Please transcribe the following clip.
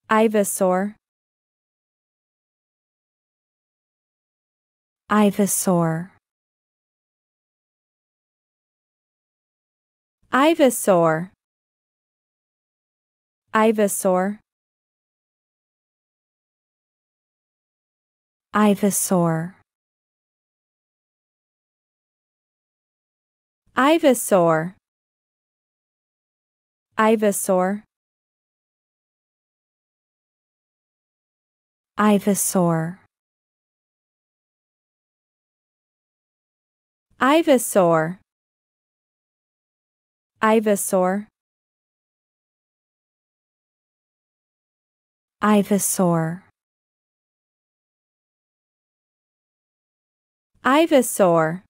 Ivysaur. Ivysaur. Ivysaur. Ivysaur. Ivysaur. Ivysaur. Ivysaur. Ivysaur. Ivysaur. Ivysaur. Ivysaur. Ivysaur.